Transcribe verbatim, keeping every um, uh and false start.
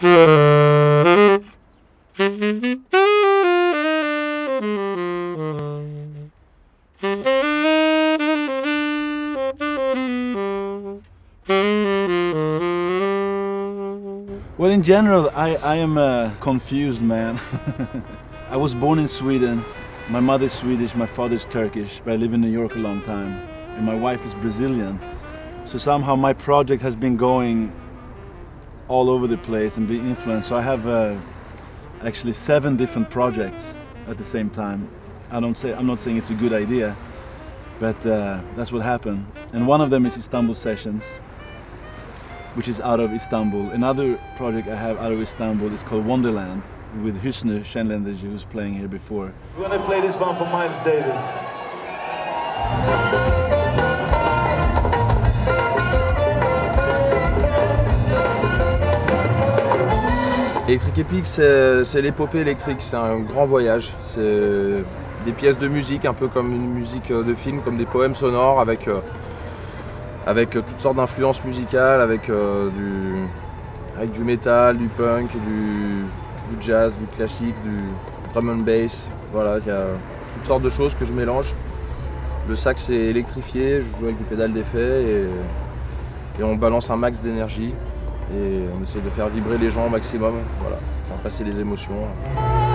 Well, in general, I, I am a confused man. I was born in Sweden. My mother's Swedish, my father's Turkish, but I live in New York a long time. And my wife is Brazilian. So somehow my project has been going all over the place and being influenced. So I have uh, actually seven different projects at the same time. I don't say, I'm not saying it's a good idea, but uh, that's what happened. And one of them is Istanbul Sessions, which is out of Istanbul. Another project I have out of Istanbul is called Wonderland, with Hüsnü Şenlendirici, who's playing here before. We're gonna play this one for Miles Davis. Electric Epic, c'est l'épopée électrique, c'est un grand voyage. C'est des pièces de musique, un peu comme une musique de film, comme des poèmes sonores, avec, euh, avec toutes sortes d'influences musicales, avec, euh, du, avec du métal, du punk, du, du jazz, du classique, du drum and bass. Voilà, il y a toutes sortes de choses que je mélange. Le sax est électrifié, je joue avec des pédales d'effet et, et on balance un max d'énergie. Et on essaie de faire vibrer les gens au maximum, voilà, faire passer les émotions.